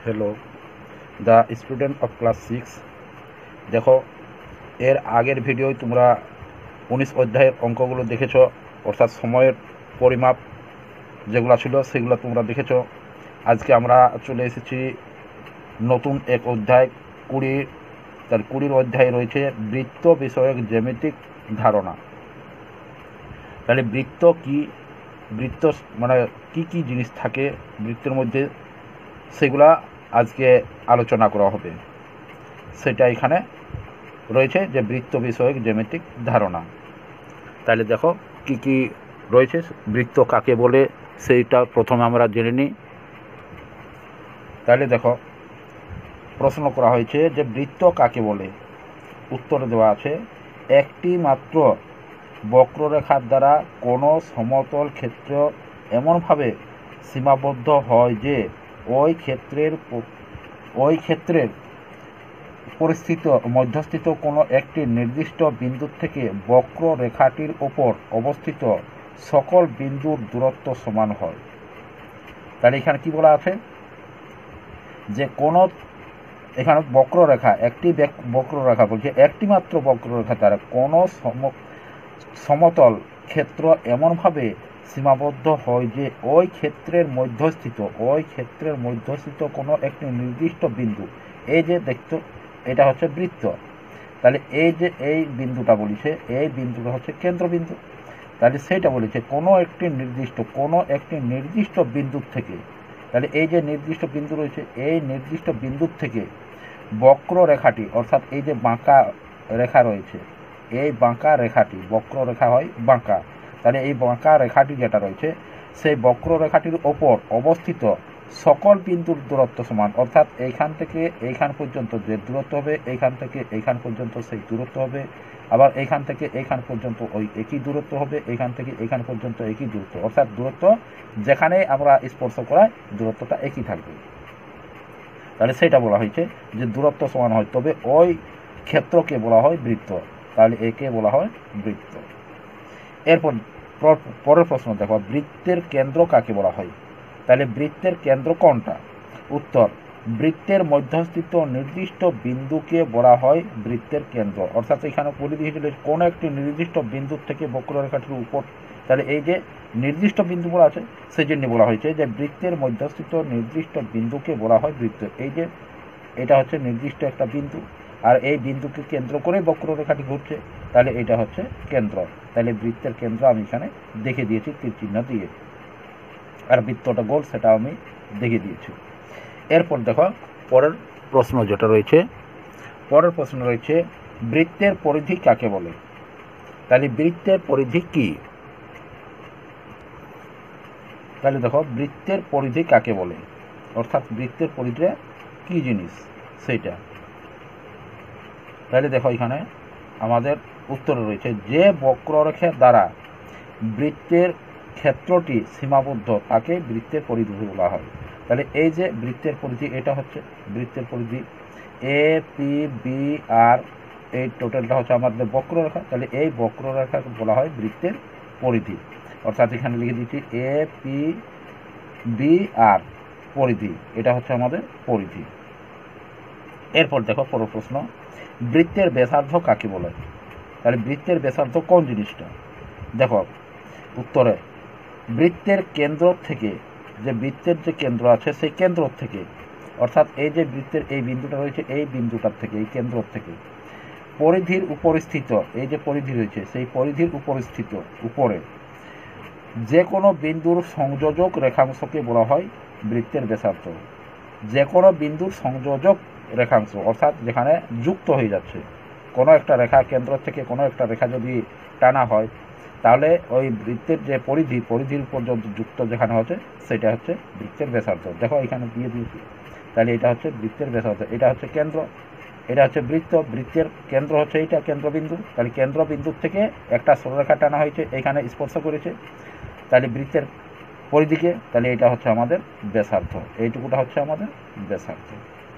Hello the student of class 6। দেখো, এর আগের ভিডিওয় তোমরা 19 অধ্যায়ের অঙ্কগুলো দেখেছো, অর্থাৎ সময়ের পরিমাপ যেগুলো ছিল সেগুলো তোমরা দেখেছো। আজকে আমরা চলে এসেছি নতুন এক অধ্যায় 20। তার 20 অধ্যায় রয়েছে বৃত্ত বিষয়ক জ্যামিতিক ধারণা। তাহলে বৃত্ত কি, বৃত্ত মানে কি কি জিনিস থাকে বৃত্তের মধ্যে, সেগুলা আজকে আলোচনা করা হবে। সেটা এখানে রয়েছে যে বৃত্ত বিষয়ক জ্যামিতিক ধারণা। তাহলে দেখো কি কি রয়েছে, বৃত্ত কাকে বলে সেইটা প্রথমে আমরা জেনে নিই। তাহলে দেখো, প্রশ্ন করা হয়েছে যে বৃত্ত কাকে বলে। উত্তর দেওয়া আছে, একটি মাত্র বক্ররেখার দ্বারা কোনো সমতল ক্ষেত্র এমনভাবে সীমাবদ্ধ হয় যে ওই ক্ষেত্রের মধ্যস্থিত কোনো একটি নির্দিষ্ট বিন্দু থেকে বক্ররেখাটির ওপর অবস্থিত সকল বিন্দুর দূরত্ব সমান হয়। তাহলে এখানে কি বলা আছে যে কোনো এখানে বক্ররেখা, একটি বক্ররেখা বলছে, একটি মাত্র বক্ররেখা দ্বারা কোনো সমতল ক্ষেত্র এমনভাবে সীমাবদ্ধ হয় যে ওই ক্ষেত্রের মধ্যস্থিত কোনো একটি নির্দিষ্ট বিন্দু, এই যে দেখতো এটা হচ্ছে বৃত্ত। তাহলে এই যে এই বিন্দুটা বলেছে, এই বিন্দুটা হচ্ছে কেন্দ্রবিন্দু। তাহলে সেইটা বলেছে কোনো একটি নির্দিষ্ট বিন্দু থেকে, তাহলে এই যে নির্দিষ্ট বিন্দু রয়েছে, এই নির্দিষ্ট বিন্দু থেকে বক্ররেখাটি, অর্থাৎ এই যে বাঁকা রেখা রয়েছে, এই বাঁকা রেখাটি, বক্ররেখা হয় বাঁকা, তাহলে এই বাঁকা রেখাটি যেটা রয়েছে সেই বক্ররেখাটির ওপর অবস্থিত সকল বিন্দুর দূরত্ব সমান, অর্থাৎ এইখান থেকে এইখান পর্যন্ত যে দূরত্ব হবে, এইখান থেকে এইখান পর্যন্ত সেই দূরত্ব হবে, আবার এইখান থেকে এইখান পর্যন্ত ওই একই দূরত্ব হবে, এইখান থেকে এইখান পর্যন্ত একই দূরত্ব, অর্থাৎ দূরত্ব যেখানে আমরা স্পর্শ করাই দূরত্বটা একই থাকবে। তাহলে সেটা বলা হয়েছে যে দূরত্ব সমান হয়, তবে ওই ক্ষেত্রকে বলা হয় বৃত্ত। তাহলে একে বলা হয় বৃত্ত। এরপর পরের প্রশ্ন দেখো, বৃত্তের কেন্দ্র কাকে বলা হয়। তাহলে বৃত্তের কেন্দ্র কোনটা। উত্তর, বৃত্তের মধ্যস্থিত নির্দিষ্ট বিন্দুকে বলা হয় বৃত্তের কেন্দ্র, অর্থাৎ এখানে বলে দিয়েছিল কোনো একটি নির্দিষ্ট বিন্দু থেকে বক্ররেখাটির উপর, তাহলে এই যে নির্দিষ্ট বিন্দু বলা আছে সেই জন্য বলা হয়েছে যে বৃত্তের মধ্যস্থিত নির্দিষ্ট বিন্দুকে বলা হয় বৃত্ত। এই যে এটা হচ্ছে নির্দিষ্ট একটা বিন্দু, আর এই বিন্দুকে কেন্দ্র করে বক্ররেখাটি ঘুরছে, তাহলে এটা হচ্ছে কেন্দ্র। তাহলে বৃত্তের কেন্দ্র আমি এখানে দেখে দিয়েছি তীর চিহ্ন দিয়ে, আর বৃত্তটা গোল সেটা আমি দেখে দিয়েছি। এরপর দেখো পরের প্রশ্ন যেটা রয়েছে, বৃত্তের পরিধি কাকে বলে। তাহলে বৃত্তের পরিধি কি। তাহলে দেখো বৃত্তের পরিধি কাকে বলে, অর্থাৎ বৃত্তের পরিধিটা কি জিনিস সেইটা। তাহলে দেখো এখানে আমাদের উত্তর রয়েছে, যে বক্ররেখার দ্বারা বৃত্তের ক্ষেত্রটি সীমাবদ্ধ তাকে বৃত্তের পরিধি বলা হয়। তাহলে এই যে বৃত্তের পরিধি, এটা হচ্ছে বৃত্তের পরিধি, এ পি বি আর এই টোটালটা হচ্ছে আমাদের বক্ররেখা। তাহলে এই বক্ররেখাকে বলা হয় বৃত্তের পরিধি, অর্থাৎ এখানে লিখে দিচ্ছি এ পি বি আর পরিধি, এটা হচ্ছে আমাদের পরিধি। এরপর দেখো পরের প্রশ্ন, বৃত্তের ব্যাসার্ধ কাকে বলে। তাহলে বৃত্তের ব্যাসার্ধ কোন জিনিসটা। দেখো উত্তরে, বৃত্তের কেন্দ্র থেকে, যে বৃত্তের যে কেন্দ্র আছে সেই কেন্দ্র থেকে, অর্থাৎ এই যে বৃত্তের এই বিন্দুটা রয়েছে, এই বিন্দুটার থেকে, এই কেন্দ্র থেকে পরিধির উপরিস্থিত, এই যে পরিধি রয়েছে সেই পরিধির উপরে যে কোনো বিন্দুর সংযোজক রেখাংশকে বলা হয় বৃত্তের ব্যাসার্ধ। যে কোনো বিন্দুর সংযোজক রেখাংশ, অর্থাৎ যেখানে যুক্ত হয়ে যাচ্ছে কোনো একটা রেখা, কেন্দ্র থেকে কোনো একটা রেখা যদি টানা হয়, তাহলে ওই বৃত্তের যে পরিধির পর্যন্ত যুক্ত যেখানে হচ্ছে সেটা হচ্ছে বৃত্তের ব্যাসার্ধ। দেখো এখানে দিয়ে দিয়েছি, তাহলে এটা হচ্ছে বৃত্তের ব্যাসার্ধ, এটা হচ্ছে কেন্দ্র, এটা হচ্ছে বৃত্ত, বৃত্তের কেন্দ্র হচ্ছে এইটা কেন্দ্রবিন্দু। তাহলে কেন্দ্রবিন্দুর থেকে একটা সরলরেখা টানা হয়েছে, এখানে স্পর্শ করেছে, তাহলে বৃত্তের পরিধিকে, তাহলে এটা হচ্ছে আমাদের ব্যাসার্ধ, এইটুকুটা হচ্ছে আমাদের ব্যাসার্ধ।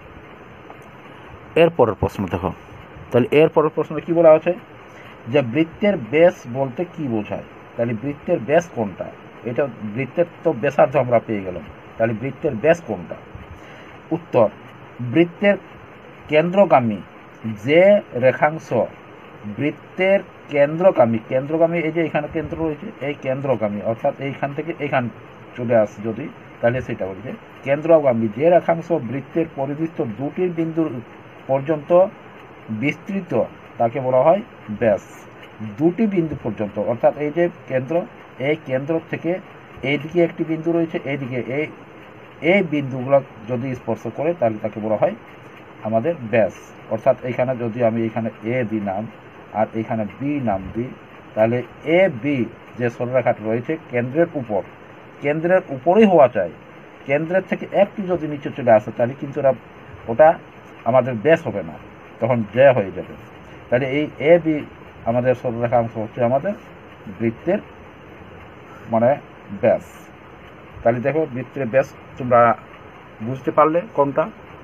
এরপরের প্রশ্ন দেখো, তাহলে এরপরের প্রশ্ন কি বলা আছে যে বৃত্তের ব্যাস বলতে কি বোঝায়। তাহলে বৃত্তের ব্যাস কোনটা, এটা বৃত্তের তো ব্যাসার্ধ আমরা পেয়ে গেলাম, তাহলে বৃত্তের ব্যাস কোনটা। উত্তর, বৃত্তের কেন্দ্রগামী যে রেখাংশ, বৃত্তের কেন্দ্রগামী এই যে এখানে কেন্দ্র রয়েছে, এই কেন্দ্রগামী অর্থাৎ এইখান থেকে এইখান চলে আসে যদি, তাহলে সেটা বলছে কেন্দ্রগামী যে রেখাংশ বৃত্তের পরিধিস্থ দুটির বিন্দুর পর্যন্ত বিস্তৃত তাকে বলা হয় ব্যাস। দুটি বিন্দু পর্যন্ত অর্থাৎ এই যে কেন্দ্র, এই কেন্দ্র থেকে এইদিকে একটি বিন্দু রয়েছে, এইদিকে এই বিন্দুগুলো যদি স্পর্শ করে তাহলে তাকে বলা হয় আমাদের ব্যাস। অর্থাৎ এইখানে যদি আমি এখানে এ দিই নাম আর এখানে বি নাম দিই, তাহলে এ বি যে সরলরেখাটা রয়েছে কেন্দ্রের উপরেই হওয়া চাই। কেন্দ্রের থেকে একটু যদি নিচে চলে আসে তাহলে কিন্তু ওটা আমাদের ব্যাস হবে না, তখন জ হয়ে যাবে। তাহলে এই এ বি আমাদের সরলরেখাংশ হচ্ছে আমাদের বৃত্তের মানে ব্যাস। তাহলে দেখো বৃত্তের ব্যাস তোমরা বুঝতে পারলে কোনটা।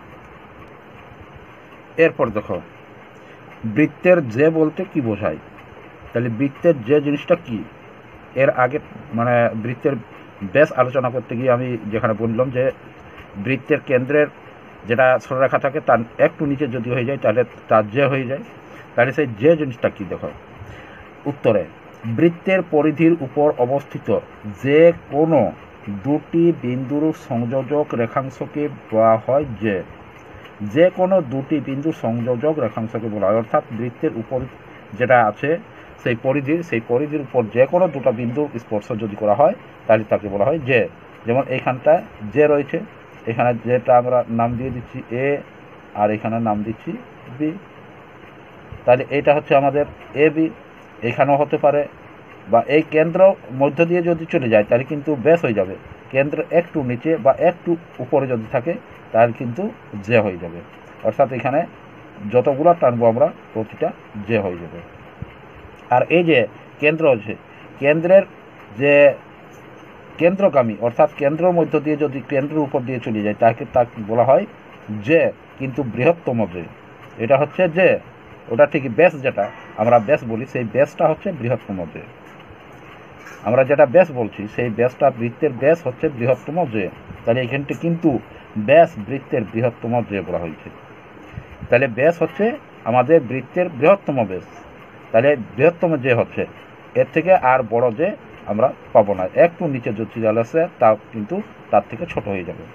এরপর দেখো বৃত্তের যে বলতে কি বোঝায়, তাহলে বৃত্তের যে জিনিসটা কি, এর আগে মানে বৃত্তের ব্যাস আলোচনা করতে গিয়ে আমি যেখানে বললাম যে বৃত্তের কেন্দ্রের যেটা সরলরেখা থাকে তার একটু নিচে যদি হয়ে যায় তাহলে তার যে হয়ে যায়। তাহলে সেই যে জিনিসটা কি দেখো, উত্তরে বৃত্তের পরিধির উপর অবস্থিত যে কোনো দুটি বিন্দুর সংযোজক রেখাংশকে বলা হয় যে কোনো দুটি বিন্দুর সংযোজক রেখাংশকে বলা হয়। অর্থাৎ বৃত্তের উপর যেটা আছে সেই পরিধির উপর যে কোনো দুটো বিন্দু স্পর্শ যদি করা হয় তাহলে তাকে বলা হয় যে। যেমন এইখানটা যে রয়েছে, এখানে যেটা আমরা নাম দিয়ে দিচ্ছি এ আর এখানে নাম দিচ্ছি বি, তাহলে এটা হচ্ছে আমাদের এ বি। এখানেও হতে পারে, বা এই কেন্দ্র মধ্য দিয়ে যদি চলে যায় তাহলে কিন্তু ব্যাস হয়ে যাবে। কেন্দ্র একটু নিচে বা একটু উপরে যদি থাকে তাহলে কিন্তু যে হয়ে যাবে। অর্থাৎ এখানে যতগুলো টানবো আমরা প্রতিটা যে হয়ে যাবে। আর এই যে কেন্দ্র আছে, কেন্দ্রের যে কেন্দ্রগামী অর্থাৎ কেন্দ্রের মধ্য দিয়ে যদি কেন্দ্রের উপর দিয়ে চলে যায় তাকে বলা হয় যে, কিন্তু বৃহত্তম যে। এটা হচ্ছে যে, ওটা ঠিকই ব্যাস, যেটা আমরা ব্যাস বলি সেই ব্যাসটা হচ্ছে বৃহত্তম যে। আমরা যেটা ব্যাস বলছি সেই ব্যাসটা বৃত্তের ব্যাস হচ্ছে বৃহত্তম যে। তাহলে এখানটি কিন্তু ব্যাস বৃত্তের বৃহত্তম যে বলা হয়েছে। তাহলে ব্যাস হচ্ছে আমাদের বৃত্তের বৃহত্তম ব্যাস। তাহলে বৃহত্তম যে হচ্ছে, এর থেকে আর বড় যে আমরা পাবো না। একটু নিচে যদি চলে আসে তা কিন্তু তার থেকে ছোট হয়ে যাবে।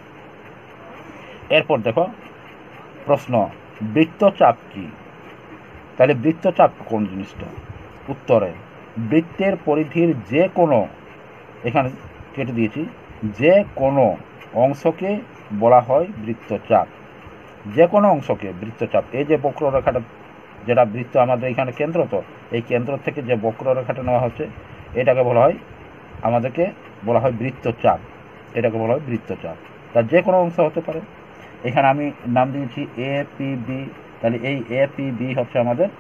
এরপর দেখো প্রশ্ন, বৃত্তচাপ কি? তাহলে বৃত্তচাপ কোন জিনিসটা? উত্তরে বৃত্তের পরিধির যে কোনো, এখানে কেটে দিয়েছি, যে কোনো অংশকে বলা হয় বৃত্তচাপ। যে কোনো অংশকে বৃত্তচাপ। এই যে বক্ররেখাটা, যেটা বৃত্ত আমাদের এখানে কেন্দ্র, তো এই কেন্দ্র থেকে যে বক্ররেখাটা নেওয়া হচ্ছে এটাকে বলা হয়, আমাদেরকে বলা হয় বৃত্তচাপ। এটাকে বলা হয় বৃত্তচাপ। তার যে কোনো অংশ হতে পারে। এখানে আমি নাম দিয়েছি এ পি বি, তাহলে এই এ পি বি হচ্ছে আমাদের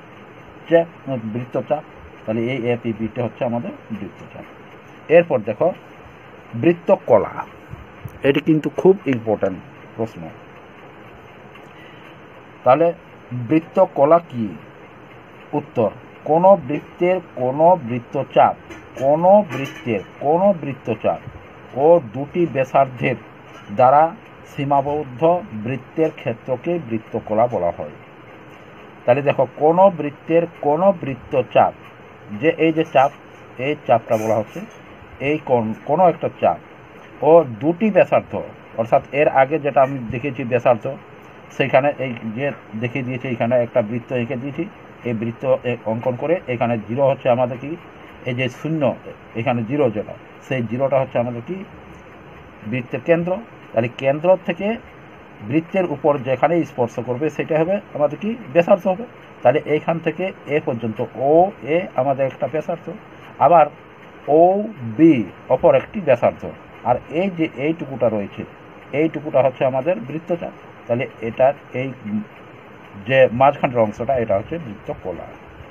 বৃত্তচাপ। তাহলে এই এ পি বিটা হচ্ছে আমাদের বৃত্তচাপ। এরপর দেখো বৃত্তকলা, এটি কিন্তু খুব ইম্পর্ট্যান্ট প্রশ্ন। তাহলে বৃত্তকলা কি? উত্তর, কোনো বৃত্তের কোনো বৃত্তচাপ ও দুটি ব্যাসার্ধের দ্বারা সীমাবদ্ধ বৃত্তের ক্ষেত্রকে বৃত্তকলা বলা হয়। তাহলে দেখো কোনো বৃত্তের কোনো বৃত্তচাপ, যে এই যে চাপ, এই চাপটা বলা হচ্ছে এই কোনো একটা চাপ ও দুটি ব্যাসার্ধ, অর্থাৎ এর আগে যেটা আমি দেখিয়েছি ব্যাসার্ধ, সেইখানে এই যে দেখিয়ে দিয়েছি এখানে একটা বৃত্ত এঁকে দিয়েছি, এই বৃত্ত অঙ্কন করে এখানে জিরো হচ্ছে আমাদের কি, এই যে শূন্য এখানে জিরো, যেটা সেই জিরোটা হচ্ছে আমাদের কি বৃত্তের কেন্দ্র। তাহলে কেন্দ্র থেকে বৃত্তের উপর যেখানে স্পর্শ করবে সেটা হবে আমাদের কি ব্যাসার্ধ হবে। তাহলে এইখান থেকে এ পর্যন্ত ও এ আমাদের একটা ব্যাসার্ধ, আবার ও বি অপর একটি ব্যাসার্ধ, আর এই যে এইটুকুটা রয়েছে এইটুকুটা হচ্ছে আমাদের বৃত্তচাপ। তাহলে এটার এই যে মাঝখানের অংশটা এটা হচ্ছে বৃত্তকলা।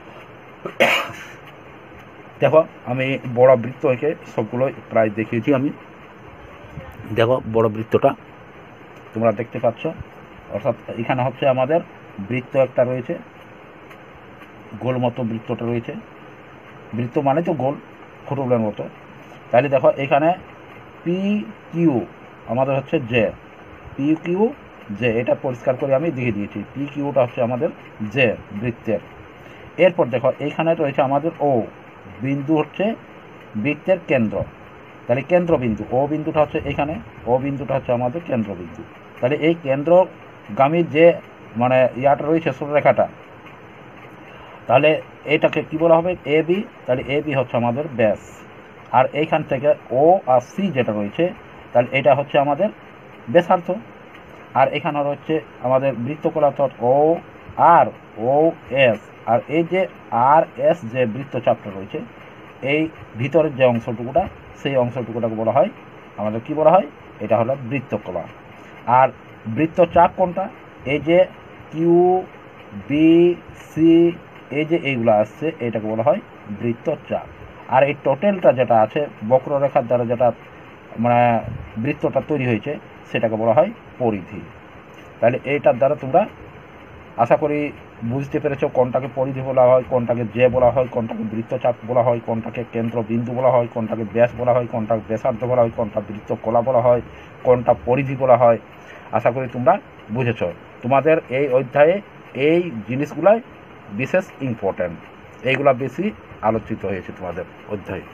দেখো আমি বড় বৃত্ত এঁকে সবগুলো প্রায় দেখিয়েছি আমি। দেখো বড় বৃত্তটা তোমরা দেখতে পাচ্ছ, অর্থাৎ এখানে হচ্ছে আমাদের বৃত্ত একটা রয়েছে, গোল মতো বৃত্তটা রয়েছে। বৃত্ত মানে তো গোল, ফুটবলের মতো। তাহলে দেখো এখানে পি কিউ আমাদের হচ্ছে জে, পি কিউ জে, এটা পরিষ্কার করে আমি দিয়ে দিয়েছি। পি কিউটা হচ্ছে আমাদের জে বৃত্তের। এরপর দেখো এইখানে রয়েছে আমাদের ও বিন্দু, হচ্ছে বৃত্তের কেন্দ্র। তাহলে কেন্দ্রবিন্দু ও বিন্দুটা হচ্ছে এখানে, ও বিন্দুটা হচ্ছে আমাদের কেন্দ্রবিন্দু। তাহলে এই কেন্দ্রগামী যে মানে ইয়াটা রয়েছে সরলরেখাটা, তাহলে এটাকে কি বলা হবে? A B. তাহলে এ বি হচ্ছে আমাদের ব্যাস। আর এইখান থেকে ও আর সি যেটা রয়েছে, তাহলে এটা হচ্ছে আমাদের ব্যাসার্ধ। আর এখানে রয়েছে আমাদের বৃত্তকলা ও আর ও এস। আর এই যে আর এস যে বৃত্তচাপটা রয়েছে, এই ভিতরের যে অংশটুকুটা, সেই অংশটুকুটাকে বলা হয় আমাদের কি বলা হয়? এটা হলো বৃত্তকলা। আর বৃত্তচাপ কোনটা? এই যে কিউ বি সি, এই যে এইগুলো আসছে, এটাকে বলা হয় বৃত্তচাপ। আর এই টোটালটা যেটা আছে বক্ররেখার দ্বারা যেটা মানে বৃত্তটা তৈরি হয়েছে, সেটাকে বলা হয় পরিধি। তাহলে এইটার দ্বারা তোমরা আশা করি বুঝতে পেরেছো কোনটাকে পরিধি বলা হয়, কোনটাকে জে বলা হয়, কোনটাকে বৃত্তচাপ বলা হয়, কোনটাকে কেন্দ্রবিন্দু বলা হয়, কোনটাকে ব্যাস বলা হয়, কোনটাকে ব্যাসার্ধ বলা হয়, কোনটা বৃত্তকলা বলা হয়, কোনটা পরিধি বলা হয়। আশা করি তোমরা বুঝেছো। তোমাদের এই অধ্যায়ে এই জিনিসগুলাই বিশেষ ইম্পর্ট্যান্ট, এইগুলা বেশি আলোচিত হয়েছে তোমাদের অধ্যায়ে।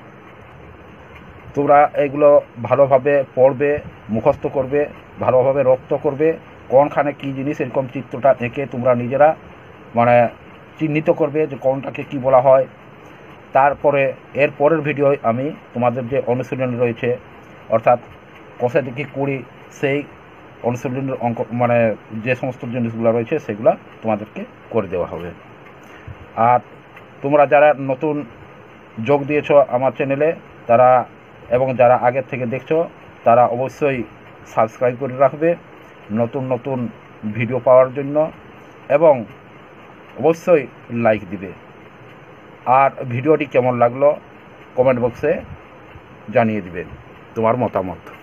তোমরা এইগুলো ভালোভাবে পড়বে, মুখস্থ করবে, ভালোভাবে রপ্ত করবে। কোনখানে কী জিনিস এরকম চিত্রটা এঁকে তোমরা নিজেরা মানে চিহ্নিত করবে যে কোনটাকে কি বলা হয়। তারপরে এর পরের ভিডিও আমি তোমাদের যে অনুশীলন রয়েছে, অর্থাৎ কষে দেখি 20, সেই অনুশীলনের অঙ্ক মানে যে সমস্ত জিনিসগুলো রয়েছে সেগুলো তোমাদেরকে করে দেওয়া হবে। আর তোমরা যারা নতুন যোগ দিয়েছো আমার চ্যানেলে, তারা এবং যারা আগের থেকে দেখছো, তারা অবশ্যই সাবস্ক্রাইব করে রাখবে নতুন নতুন ভিডিও পাওয়ার জন্য, এবং অবশ্যই লাইক দিবে। আর ভিডিওটি কেমন লাগলো কমেন্ট বক্সে জানিয়ে দিবে তোমার মতামত।